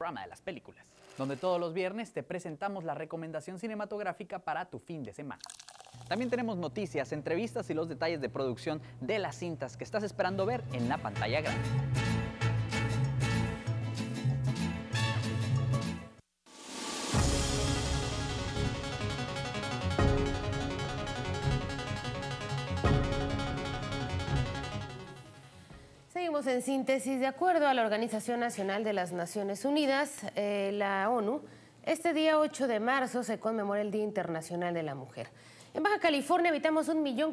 programa de las películas, donde todos los viernes te presentamos la recomendación cinematográfica para tu fin de semana. También tenemos noticias, entrevistas y los detalles de producción de las cintas que estás esperando ver en la pantalla grande. Seguimos en síntesis. De acuerdo a la Organización Nacional de las Naciones Unidas, la ONU, este día 8 de marzo se conmemora el Día Internacional de la Mujer. En Baja California habitamos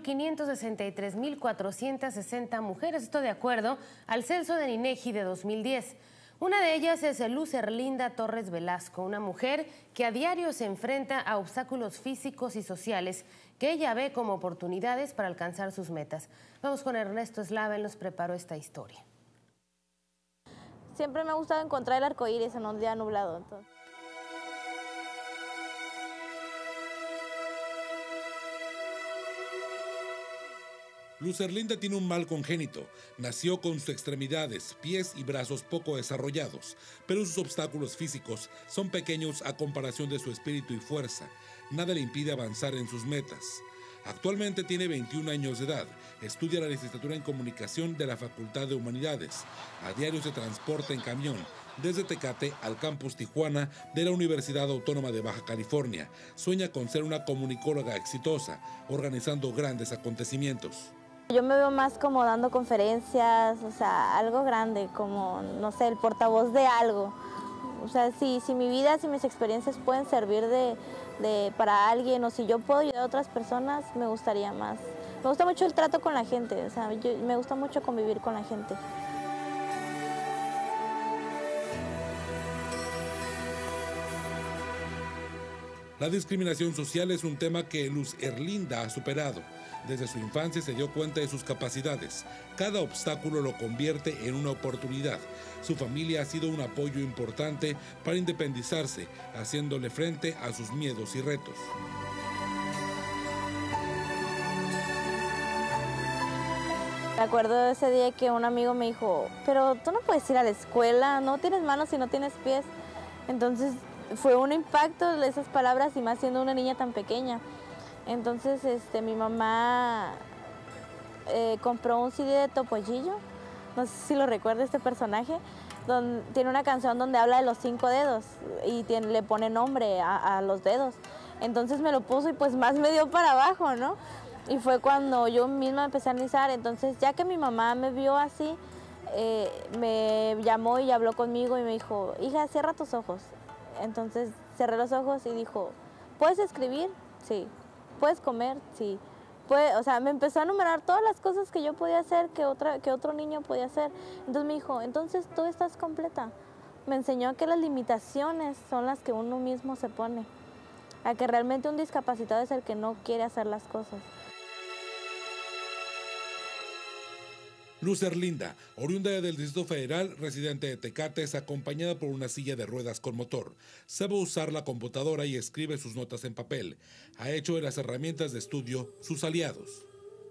1.563.460 mujeres, esto de acuerdo al censo del INEGI de 2010. Una de ellas es Luz Erlinda Torres Velasco, una mujer que a diario se enfrenta a obstáculos físicos y sociales que ella ve como oportunidades para alcanzar sus metas. Vamos con Ernesto Eslava, él nos preparó esta historia. Siempre me ha gustado encontrar el arco iris en un día nublado. Entonces. Luz Erlinda tiene un mal congénito. Nació con sus extremidades, pies y brazos poco desarrollados, pero sus obstáculos físicos son pequeños a comparación de su espíritu y fuerza. Nada le impide avanzar en sus metas. Actualmente tiene 21 años de edad, estudia la licenciatura en Comunicación de la Facultad de Humanidades. A diario se transporta en camión desde Tecate al campus Tijuana de la Universidad Autónoma de Baja California. Sueña con ser una comunicóloga exitosa, organizando grandes acontecimientos. Yo me veo más como dando conferencias, o sea, algo grande, como, no sé, el portavoz de algo. O sea, si mi vida, si mis experiencias pueden servir para alguien, o si yo puedo ayudar a otras personas, me gustaría más. Me gusta mucho el trato con la gente, o sea, me gusta mucho convivir con la gente. La discriminación social es un tema que Luz Erlinda ha superado. Desde su infancia se dio cuenta de sus capacidades. Cada obstáculo lo convierte en una oportunidad. Su familia ha sido un apoyo importante para independizarse, haciéndole frente a sus miedos y retos. Me acuerdo de ese día que un amigo me dijo, pero tú no puedes ir a la escuela, no tienes manos y no tienes pies. Entonces fue un impacto de esas palabras y más siendo una niña tan pequeña. Entonces mi mamá compró un CD de Topollillo, no sé si lo recuerda este personaje, donde tiene una canción donde habla de los 5 dedos y le pone nombre a los dedos. Entonces me lo puso y pues más me dio para abajo, ¿no? Y fue cuando yo misma empecé a analizar. Entonces ya que mi mamá me vio así, me llamó y habló conmigo y me dijo, hija, cierra tus ojos. Entonces cerré los ojos y dijo, ¿puedes escribir? Sí. ¿Puedes comer? Sí. O sea, me empezó a enumerar todas las cosas que yo podía hacer, que otro niño podía hacer. Entonces me dijo, entonces tú estás completa. Me enseñó que las limitaciones son las que uno mismo se pone, a que realmente un discapacitado es el que no quiere hacer las cosas. Luz Erlinda, oriunda del Distrito Federal, residente de Tecate, es acompañada por una silla de ruedas con motor. Sabe usar la computadora y escribe sus notas en papel. Ha hecho de las herramientas de estudio sus aliados.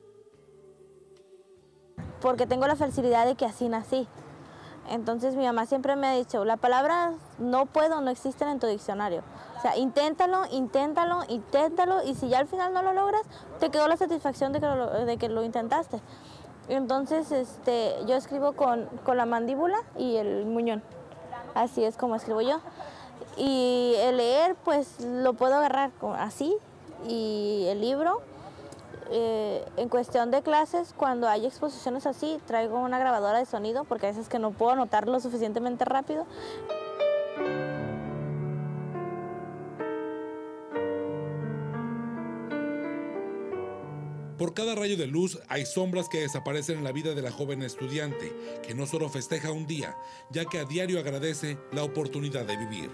Porque tengo la facilidad de que así nací. Entonces mi mamá siempre me ha dicho, la palabra no puedo no existen en tu diccionario. O sea, inténtalo, inténtalo, inténtalo, y si ya al final no lo logras, te quedó la satisfacción de que lo intentaste. Entonces yo escribo con la mandíbula y el muñón. Así es como escribo yo. Y el leer, pues lo puedo agarrar así, y el libro. En cuestión de clases, cuando hay exposiciones así, traigo una grabadora de sonido, porque a veces que no puedo anotar lo suficientemente rápido. Por cada rayo de luz hay sombras que desaparecen en la vida de la joven estudiante, que no solo festeja un día, ya que a diario agradece la oportunidad de vivir.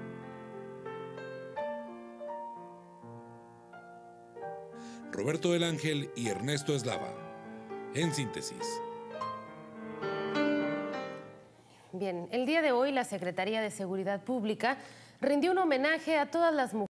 Roberto del Ángel y Ernesto Eslava, en síntesis. Bien, el día de hoy la Secretaría de Seguridad Pública rindió un homenaje a todas las mujeres